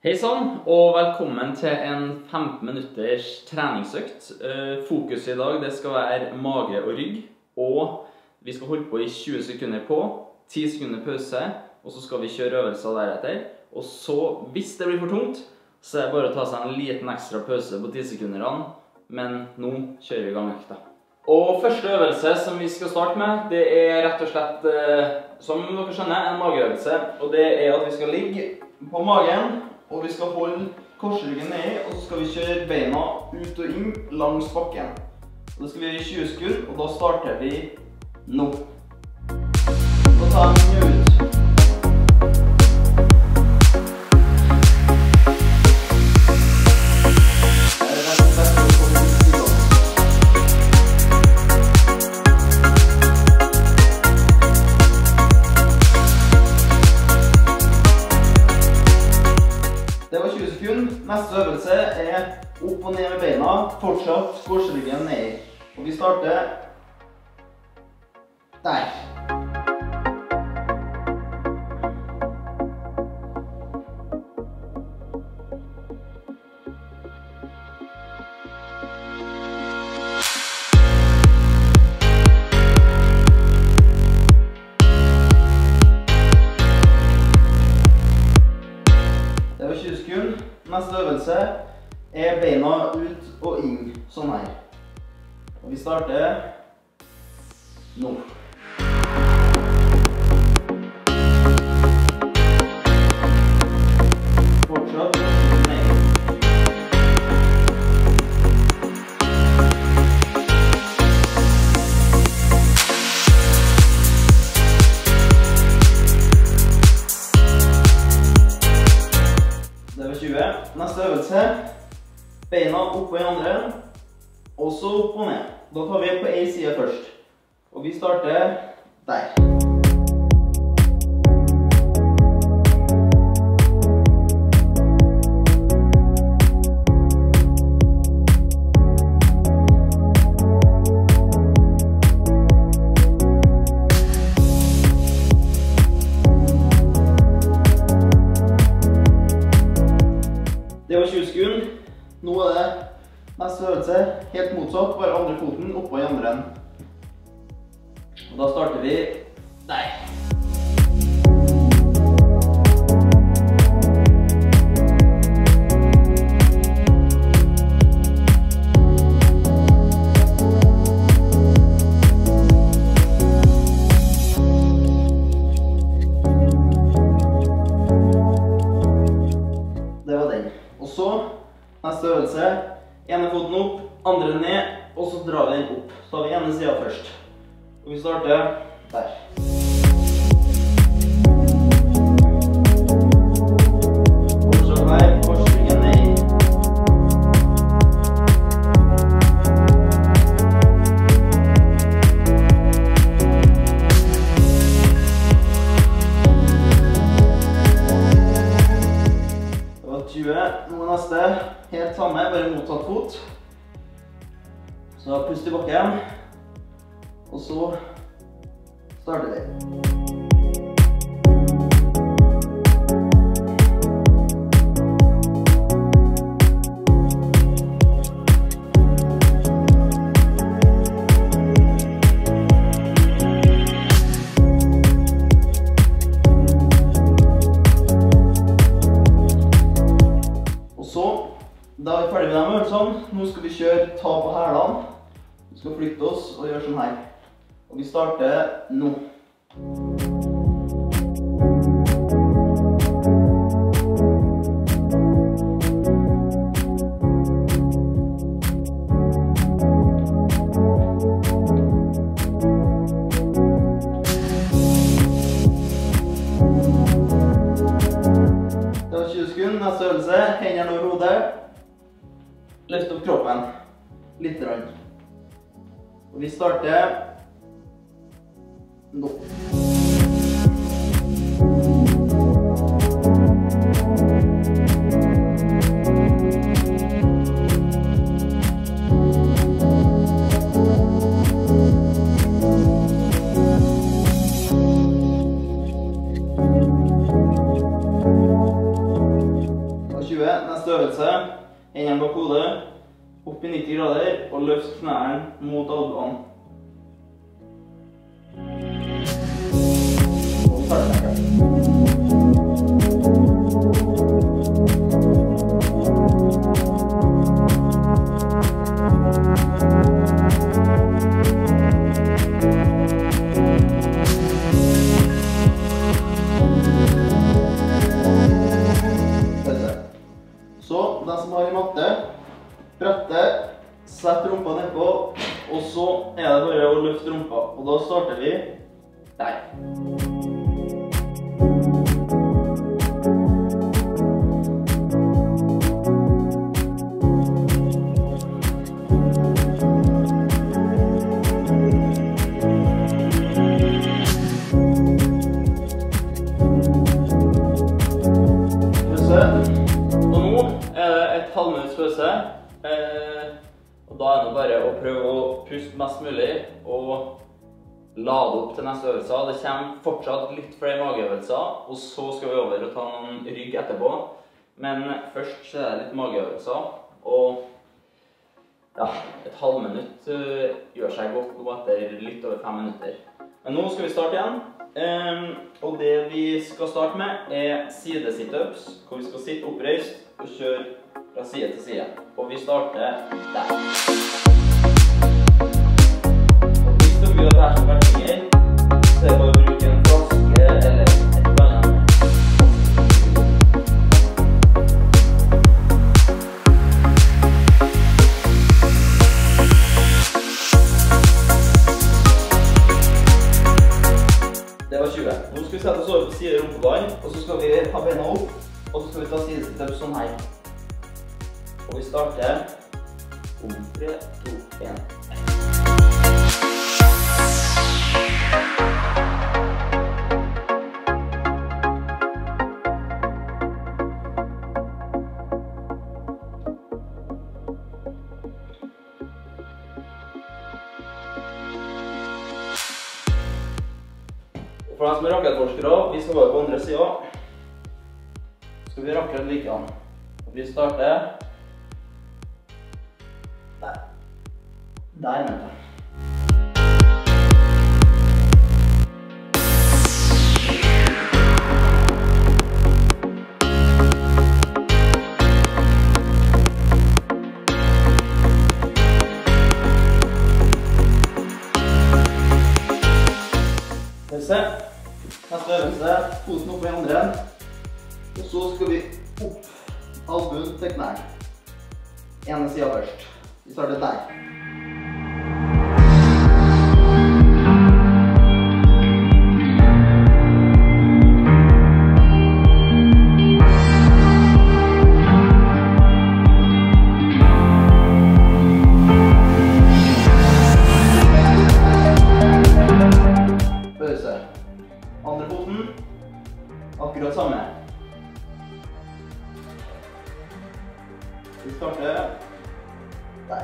Hei sann, og velkommen til en 15 minutters treningsøkt. Fokuset i dag det skal være mage og rygg, og vi skal holde på i 20 sekunder på, 10 sekunder pause, og så skal vi kjøre øvelser deretter. Og så, hvis det blir for tungt, så er det bare å ta seg en liten ekstra pause på 10 sekunderne, men nå kjører vi i gang økta. Og første øvelse som vi skal starte med, det er rett og slett, som dere skjønner, en mageøvelse. Og det er at vi skal ligge på magen, og vi skal holde korsryggen ned, og så skal vi kjøre beina ut og inn langs bakken. Og det skal vi gjøre i 20 sekunder, og da starter vi nå. Så tar vi den ut. Neste øvelse er opp og ned med beina, fortsatt korsryggen ned. Og vi starter der. Det var 20 sekunder. Neste øvelse er beina ut og inn, sånn her. Og vi starter nå. Fortsatt ned. Det var 20. Neste øvelse, beina opp på i andre, og så opp og ned. Da tar vi på en side først. Og vi starter der. Det var 20 sekunder. Nå er det neste øvelse, helt motsatt, bare andre foten oppå i andre enden. Og da starter vi der. Det var den. Og så, neste øvelse, ene foten opp, andre ned, og så drar vi den opp. Så tar vi ene siden først. Og vi starter der. Fortsatt vei, korsryggen ned. Det var 20. Nå er neste. Helt samme, bare motsatt fot. Så pust i bakken. Og så starter vi. Og så, da er vi ferdig med de øvelsene. Nå skal vi kjøre ta på hælene. Vi skal flytte oss og gjøre sånn her. Og vi starter nå. Det var 20 sekunder. Neste øvelse. Hendene over hodet. Løft opp kroppen. Litt rann. Og vi starter nå. 20. Neste øvelse. Hendene bak hodet. Opp i 90 grader, og løft knærne mot albuene. Og ferdig. Så, den som har i matte, brette, sett rumpa nedpå, og så er det bare å løfte rumpa. Og da starter vi der. Halvminutts pause, og da er det bare å prøve å puste mest mulig og lade opp til neste øvelse. Det kommer fortsatt litt flere mageøvelser, og så skal vi over og ta noen rygg etterpå. Men først så er det litt mageøvelser, og ja, et halvminutt gjør seg godt nå etter litt over 5 minutter. Men nå skal vi starte igjen, og det vi skal starte med er sidesitups, hvor vi skal sitte oppreist og kjøre fra side til side. Og vi starter der. Og hvis du vil at det skal være vertinger, så er det bare å bruke en flaske eller et eller annet. Det var 20. Nå skal vi sette oss over på side rumpebånd, og så skal vi ta beina opp, og så skal vi ta sidesitups sånn her. Og vi starter om 3, 2, 1. For dem som er rakettforskere, vi skal være på andre siden. Så skal vi rakette like an. Vi starter der. Der, mente jeg. Neste øvelse, foten opp i andre. Og så skal vi opp albuen til knær. Ene siden først. Vi starter der. Pause. Andre foten. Akkurat samme. Vi starter der.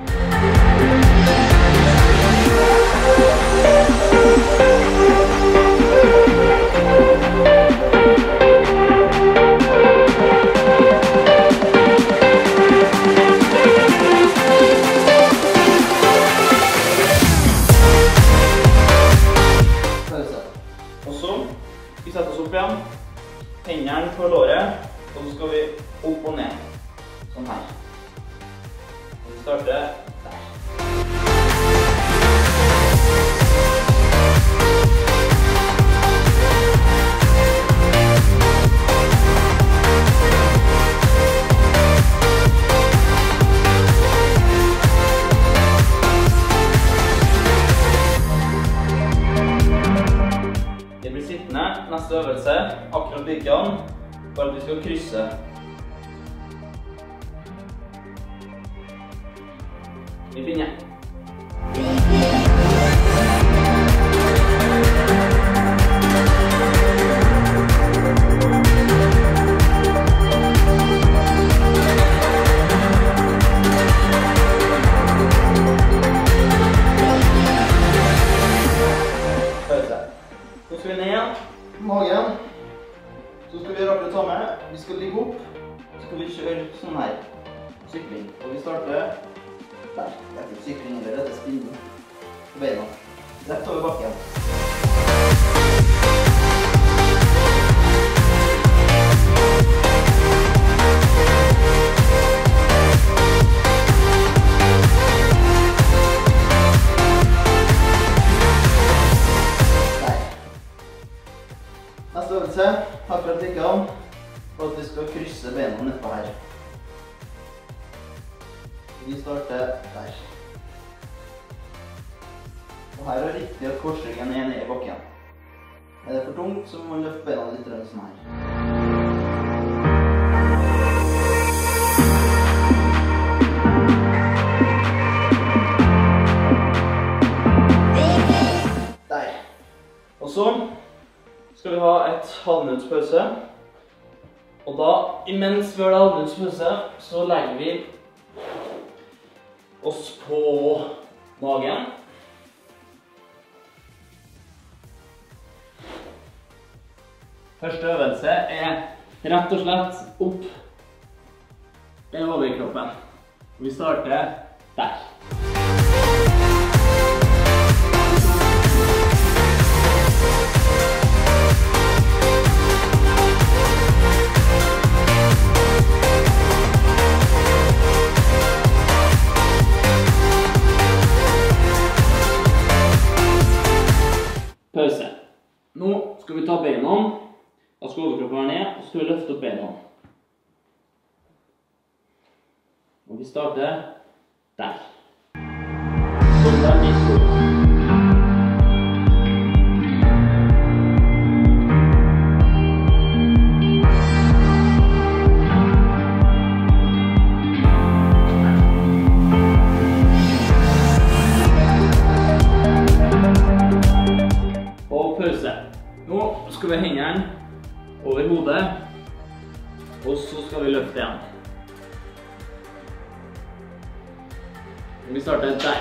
Pause. Og så vi setter oss opp igjen. Hendene på låret, og så skal vi opp og ned. Sånn her. Og vi starter der. Det blir sittende. Neste øvelse, akkurat likedan, bare at vi skal krysse. Vi begynner. Pause. Så skal vi ned igjen, magen. Så skal vi rakle samme. Vi skal ligge opp. Så skal skal vi kjøre sånn her. Sykling. Og vi starter der. Det er ikke sykling eller det er spinning på beina. Rett over bakken. Neste øvelse, akkurat likedan, for at vi skal krysse beina nedpå her. Vi starter der. Og her er det riktig at korsryggen er nede i bakken. Er det for tungt, så må man løfte beina litt sånn her. Der. Og så skal vi ha et halvminutts pause. Og da, imens vi har det halvminutts pause, så legger vi oss på magen. Første øvelse er rett og slett opp med overkroppen. Vi starter der. Pause. Nå skal vi ta beina. Da skal overkroppen være ned, og så skal vi løfte opp beina. Og vi starter der. Sånn der litt opp. Og pause. Nå skal vi ha hendene over hodet, og så skal vi løfte igjen. Vi starter der.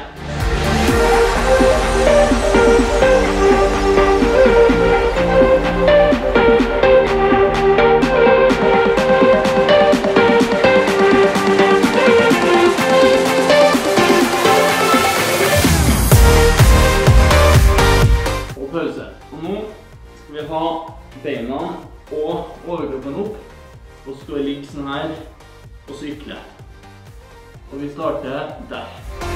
Og pause. Og nå skal vi ha beina og overkroppen opp, og så skal vi ligge sånn her og sykle. Og vi starter der.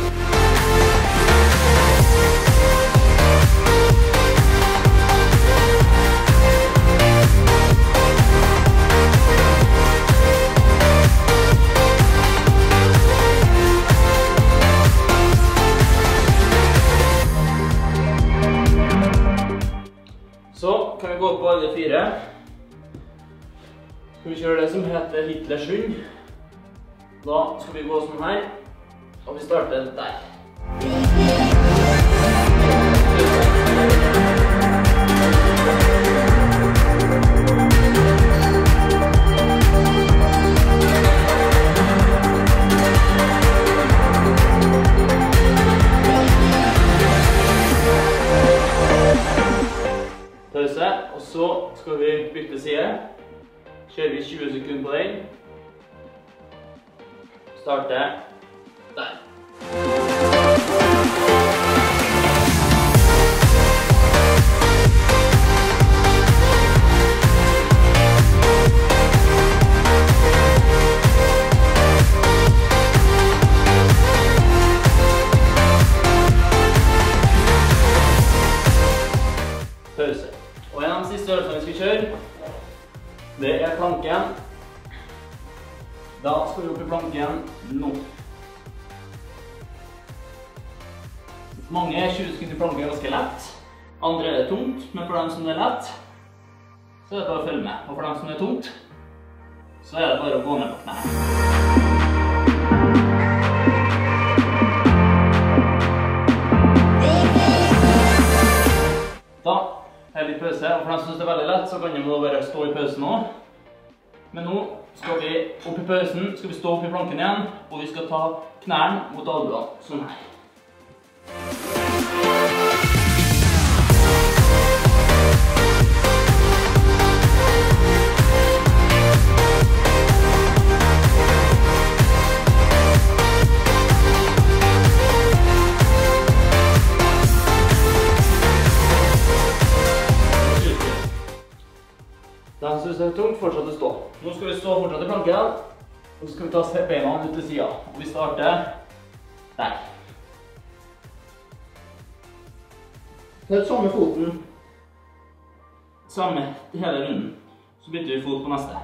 Så kan vi gå på alle fire. Skal vi kjøre det som heter Hitlers hund. Da skal vi gå sånn her, og vi starter der. Pause, og så skal vi bytte side. Kjører vi 20 sekunder på den. Starte der. Pause. Og en av de siste øvelsene vi skal kjøre, det er planken. Da skal vi opp i planken nå. Mange 20 sekunder i planken er ganske lett. Andre er det tungt, men for dem som det er lett, så er det bare å følge med. Og for dem som det er tungt, så er det bare å gå ned på knæ. Da er det litt pause, og for dem som synes det er veldig lett, så kan de bare stå i pausen nå. Men nå skal vi opp i pausen, skal vi stå opp i planken igjen, og vi skal ta knærne mot albuene, sånn her. til planken, og så skal vi ta beina ut til siden. Og vi starter der. Ta ut samme foten, samme hele runden, så bytter vi fot på neste.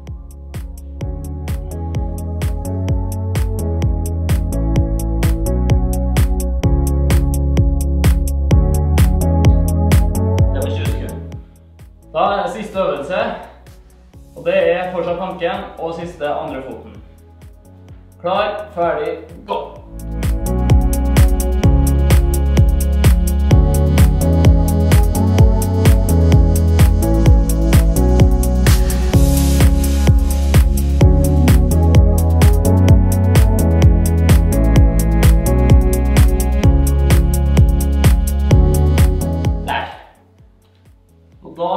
Da er det siste øvelse, og det er fortsatt planken og siste andre foten. Klar, ferdig, gå! Der. Og da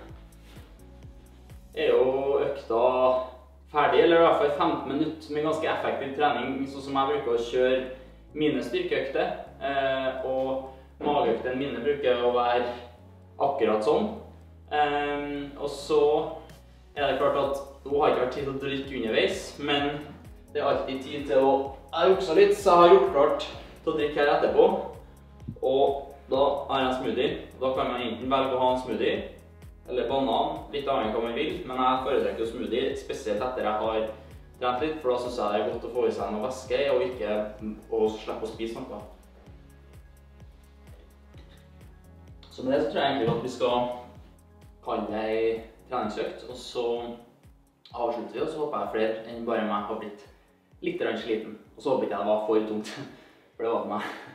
er jo økta ferdig, eller i hvert fall 15 minutter med ganske effektiv trening, sånn som jeg bruker å kjøre mine styrkeøkter, og mageøktene mine bruker å være akkurat sånn. Og så er det klart at hun har ikke vært tid til å drikke underveis, men det er alltid tid til å jukse litt, så jeg har gjort klart til å drikke her etterpå. Og da har jeg en smoothie. Da kan man enten velge å ha en smoothie, eller banan, litt avhengig av hva man vil, men jeg foretrekker jo smoothie, spesielt etter jeg har trent litt, for da synes jeg det er godt å få i seg noe væske og ikke å slippe å spise noe. Så med det så tror jeg egentlig at vi skal kalle det en treningsøkt, og så avslutter vi, og så håper jeg flere enn bare meg har blitt litt sliten. Og så håper ikke jeg det var for tungt, for det var det meg.